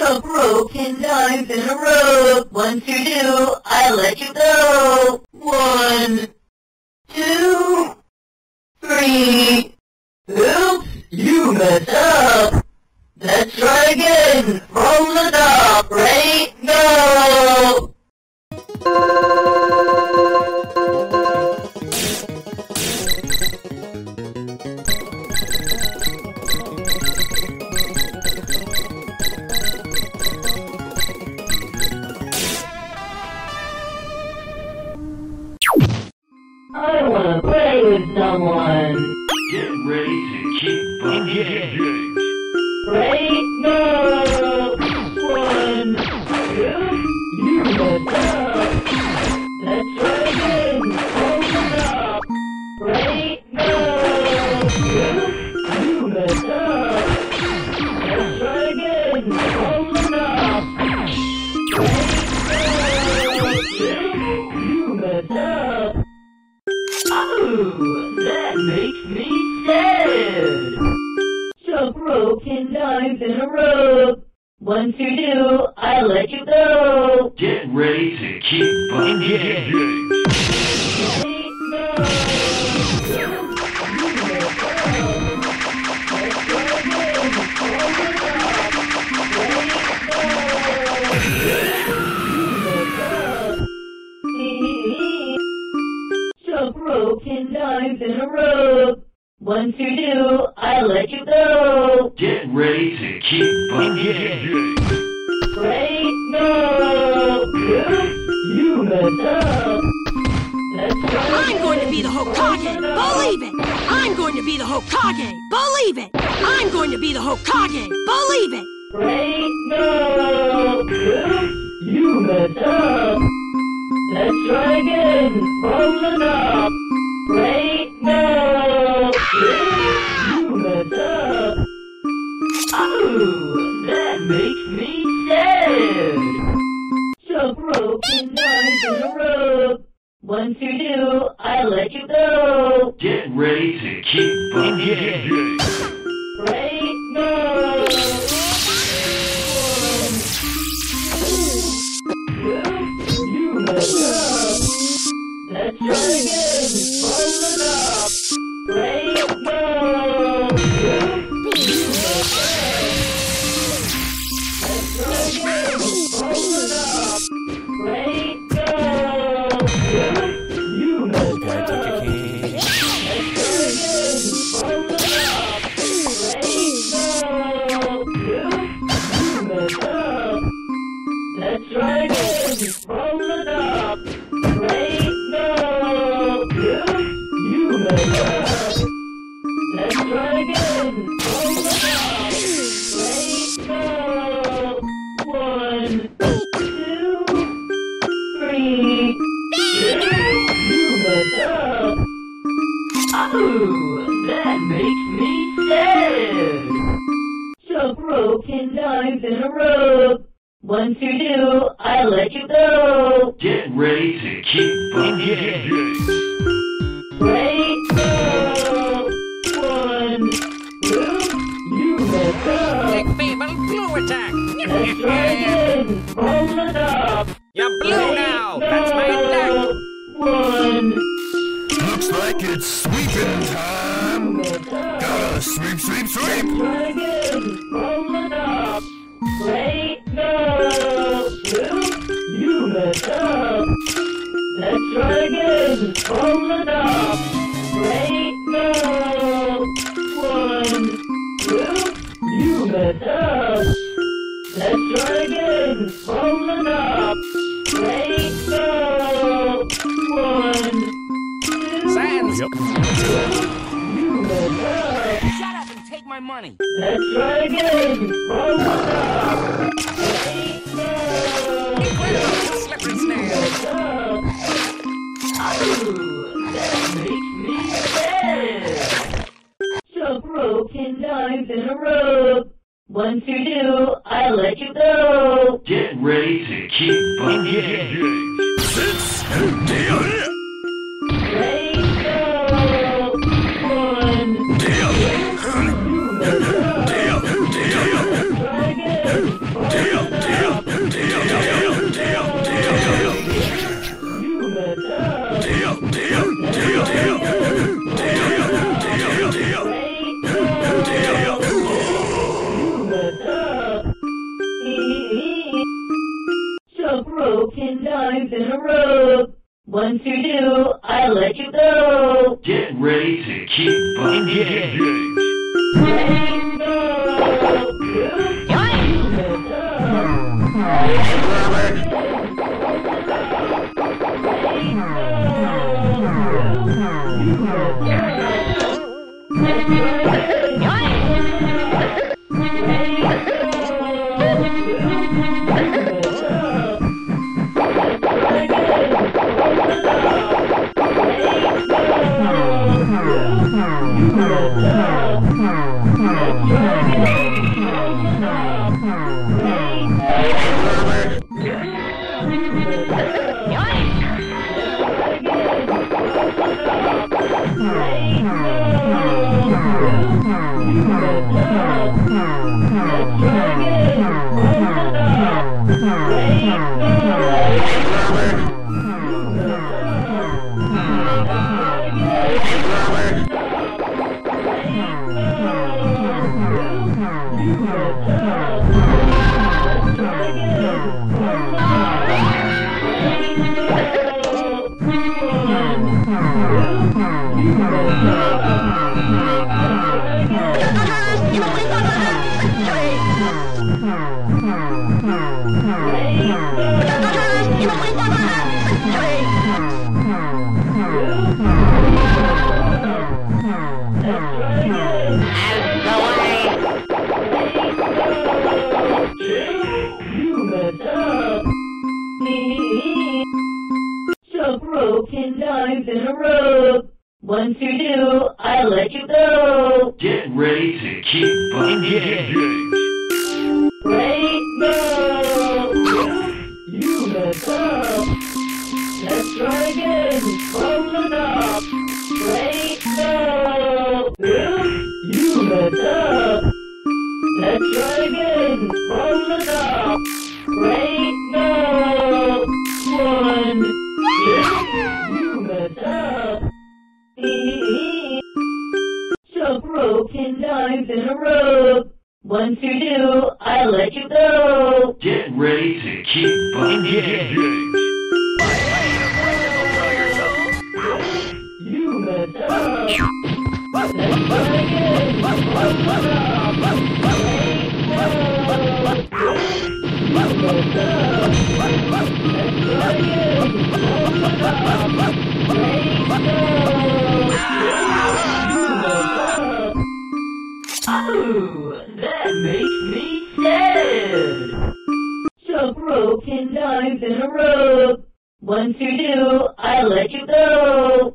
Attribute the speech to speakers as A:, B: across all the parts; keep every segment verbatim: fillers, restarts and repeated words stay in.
A: A broken knife in a rope. One, two, two, I let you go. One, two, three. Oops, you messed up. Let's try again. From the top. Ready? Go! I wanna play with someone.
B: Get ready to keep engaged.
A: Ready? Go! One, two, you messed up. Let's try again. Hold it up. Ready? Go! Two, you messed up. Let's try again. Hold it up. Ready? Go! Two, you messed up. Oh, that makes me sad. A broken knife in a rope. One, two, two, I let you go.
B: Get ready to keep engaged.
A: Ready, go. Let's go again. Hold it up. Ready, go. A broken knife in a rope. One, two, two, I let you go.
B: Get ready to keep engaged.
A: Ready, go. You messed up. Let's try
C: I'm going to be the Hokage. Believe it. I'm going to be the Hokage. Believe it. I'm going to be the Hokage. Believe it.
A: Ready, go. You messed up. Let's try again. Roll it up. Ready, go. You messed up. Oh, that makes me sad. So broken knife in a rope. One, two, two, I let you go.
B: Get ready to keep engaged.
A: Ready, go. One, two, you messed up. Let's try again. Roll it up. Ready, go. You messed up. Let's try again. Roll it up. Ready, go. You messed up. Let's try again. Roll it up. Ready, go. You messed up. Let's try again. Roll it up. Ready, go. You messed up. Let's try again. Roll it up. Ready, go. One, two, three. You messed up. Oh, that makes me sad. So broken knife in a rope. One, two, two, I let you go.
B: Get ready to keep engaged.
A: Ready, go. One, two, you messed up.
D: Big feeble blue attack.
A: Let's try again. Roll it up.
D: You're blue now. That's my attack.
A: One.
E: Looks like it's sweeping time.
A: Messed up.
E: Gotta sweep, sweep, sweep.
A: Let's try again. Roll it up. Ready, go. You messed up. Let's try again. Roll it up. Ready, go. One, two, you messed up. Let's try again. Roll it up. Ready, go. One, two,
D: Sans.
A: you messed up.
D: Shut up and take my money.
A: Let's try again. Roll it up. Ready, go.
D: Slippery snail.
A: Oh, that makes me sad. So broken knife in a rope. One, two, two, I let you go.
B: Get ready to keep engaged.
A: Ready, go. One, two, you messed up. Try again. rope. One, two, two, I let you go.
B: Get ready to keep engaged.
A: Jump rope, ten times in a rope. One, two, two, I let you go.
B: Get ready to keep engaged.
A: Break, go. You messed up. Let's try again. Roll it up. Break, go. You messed up. Let's try again. Roll it up. Break, go. One, two, you messed up. Jump rope, ten times in a rope. One, two, two, I let you go.
B: Get ready to keep engaged.
A: You messed up. Let's try again. Roll it up. Break, go. You messed up. Let's try again. Roll it up. Break, go. Oh, that makes me sad. Jump rope, ten times in a rope. One, two, two, I let you go.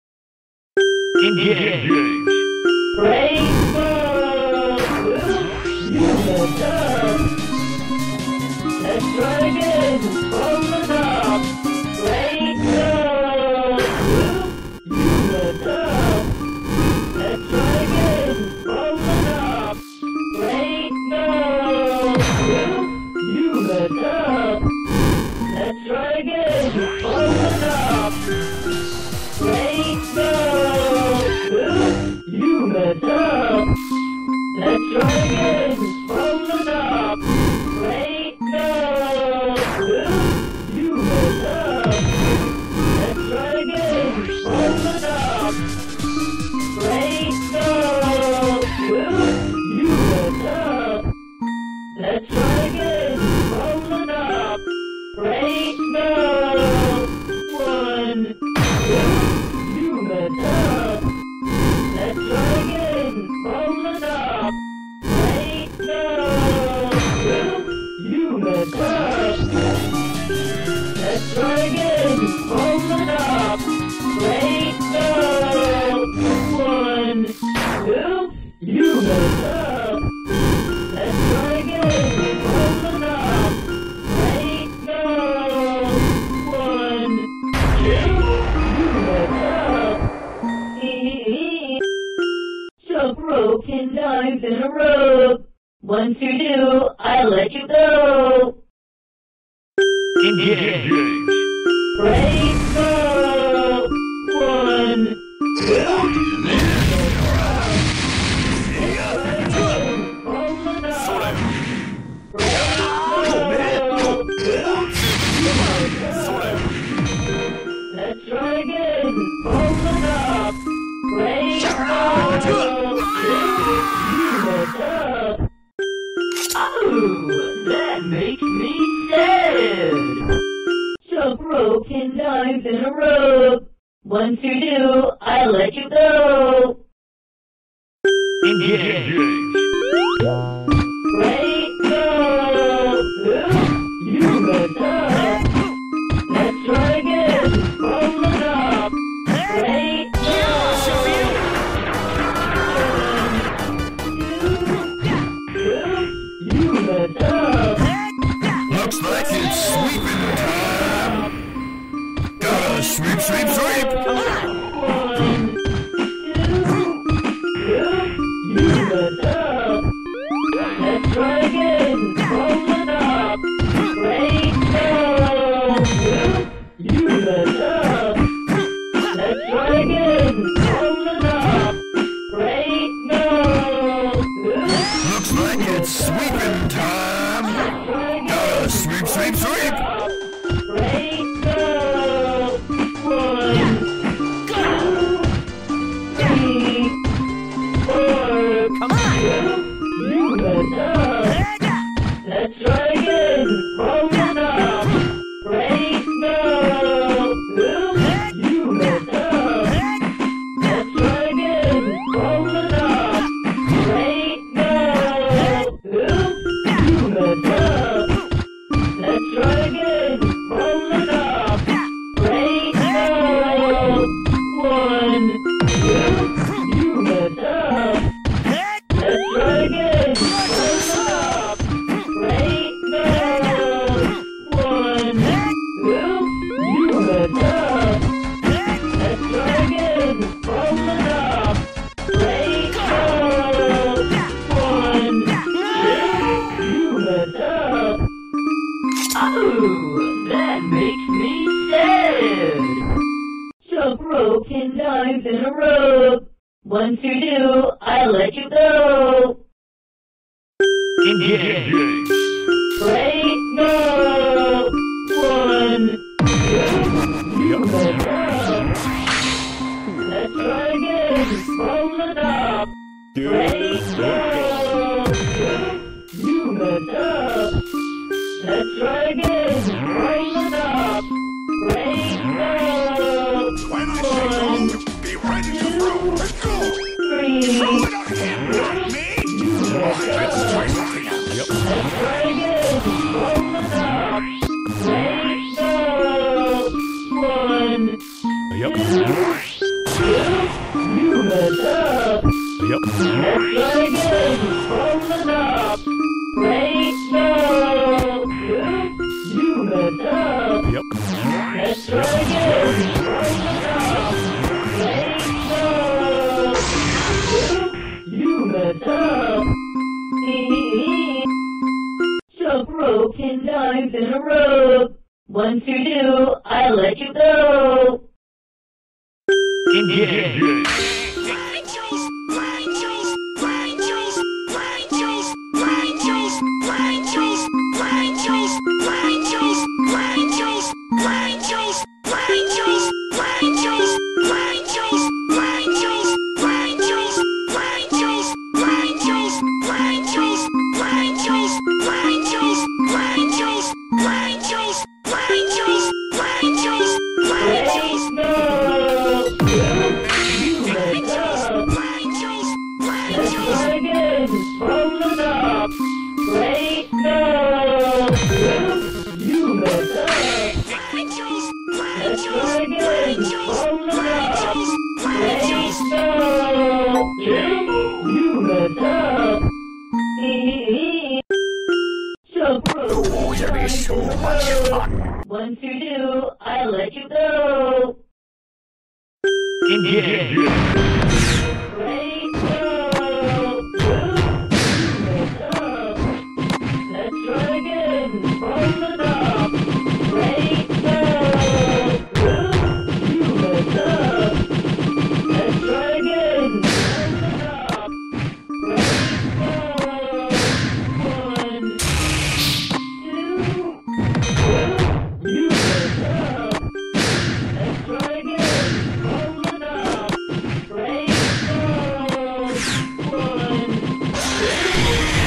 B: Engage.
A: Break, go. You messed up. Let's try again. Roll it up. Break, go. You messed up. Let's try again. Roll it up. Break, go. You messed up. Let's try again. Roll it up. Break, go. You messed up. Let's try again. Roll it up. Break, go. You messed up. Let's try again. Roll it up. Break, go. You messed up. Let's try again. Roll it up. Break, go. One, two, you messed up. Let's try again. Roll it up. Break, go. You messed up. Let's try again. Roll it up. Break, go. One, two, you messed up. Let's try again. Roll it up. Break, go. One, two, you messed up. Jump rope, ten times in a rope. One, two, two, I let you go.
B: Engage.
A: Break, go. One, two. makes me sad. Jump rope ten times in a row. Once you do, I let you go.
B: Engage.
A: Right, go. You messed up. Let's try again. Roll it up. Right, you messed up.
E: Looks like it's sweeping time. Gotta sweep, sweep, sweep.
A: One, two, you messed up. Let's try again. Roll it up. Great go. You messed up. Let's try again. Roll it up. Great go.
E: Looks like it's sweeping time. Gotta sweep, sweep, sweep.
A: Great go. One, two, three, four.
D: Come on!
A: You messed up. Let's try again. Roll it up. Great go. You messed up. Let's try again. Roll it up. Great go. You messed up. Let's try again. Roll it up. Great go. One, two. You messed up. Let's try again. Roll it up. Great go. One, two. You messed up. Let's try again. Roll it up. Great go. One, two. You messed up. Oh, that makes me sad. Jump rope ten times in a row. Once you do, I let you go.
B: Engage.
A: Great go. One, two, you messed up. Let's try again. Roll it up. Great go. You messed up. Let's try again. Roll it up. Great go.
E: When I say go, be ready to throw. Let's go.
A: Three.
E: Throw it on him, not me. Let's try something else.
A: Let's try again. Roll it up. Great go. One.
B: Yep.
A: Two. You messed up.
B: Yep.
A: Let's try again. Roll it up. Great go. You messed up.
B: Yep.
A: Let's try again. Roll it up. Great go. You messed up. Jump rope ten times in a row. Once you do, I let you go.
B: Engage.
A: Great go. You messed up. Let's try again. Roll it up. Great go. You messed up. Let's try again. Roll it up. Great go. You messed up. Jump rope.
E: Oh, that'll be so much fun.
A: Once you do, I let you go.
B: Engage.
A: Great go. You messed up. Let's try again. Roll it up. Great go. You messed up. Let's try again. Roll it up. Great go. One, two. You messed up. Let's try again. Roll it up. Great go. One, two.